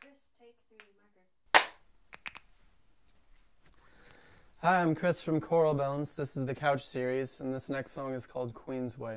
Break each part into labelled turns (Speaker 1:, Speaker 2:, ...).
Speaker 1: Hi, I'm Chris from Coral Bones. This is the Couch series, and this next song is called Queensway.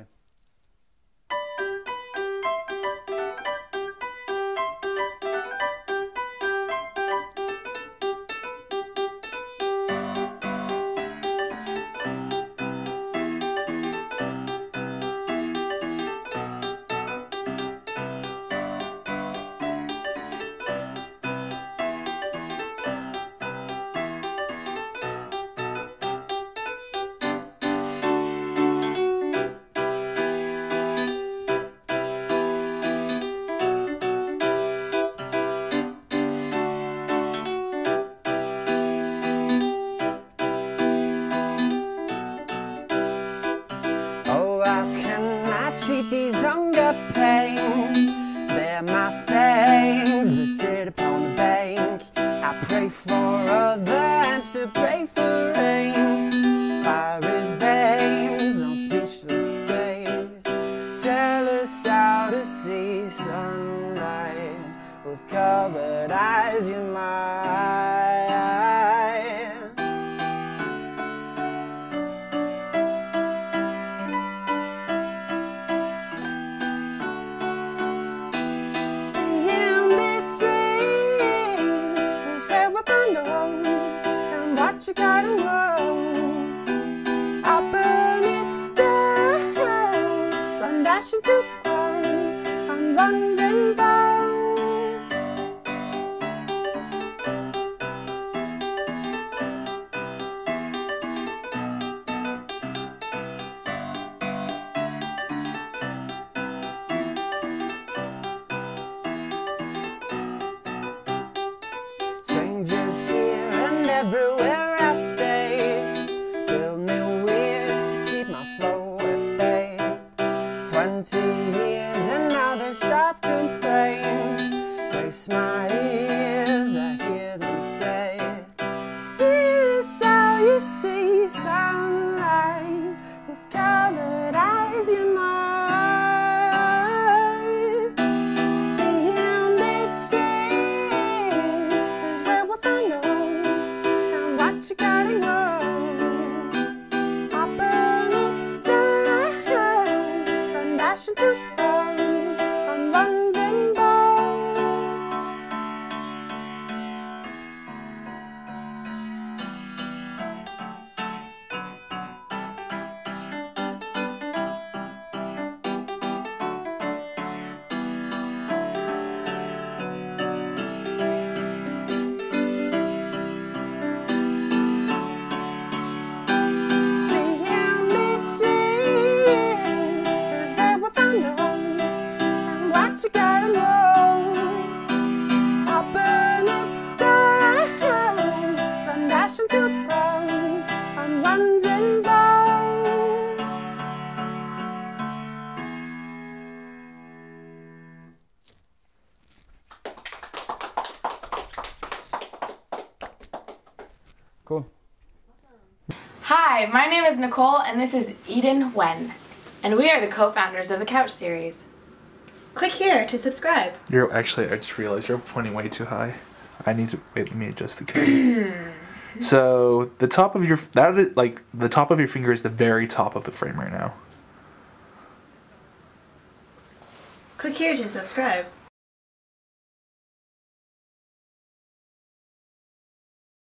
Speaker 1: Treat these hunger pains, they're my fangs, but sit upon the bank. I pray for other and to pray for rain. Fiery veins on speechless days tell us how to see sunlight with covered eyes. You're mine. You gotta know, I'll burn it down, run dashing to the ground, I'm London bound. Strangers here and everywhere 20 years and now they're soft complaints grace my ears. I hear them say, here's how you see sunlight with covered eyes. You're mine. The in-between is where we'll find a home, and what you gotta know. To the ground, I'm London bound. You gotta know, I'll burn it down, run dashing to the ground, I'm London bound. Cool.
Speaker 2: Hi, my name is Nicole, and this is Eden Wen, and we are the co-founders of the Couch series.
Speaker 3: Click here to subscribe.
Speaker 4: You're actually, I just realized you're pointing way too high. I need to, wait, let me adjust the camera. So the top of your, the top of your finger is the very top of the frame right now.
Speaker 3: Click here to subscribe.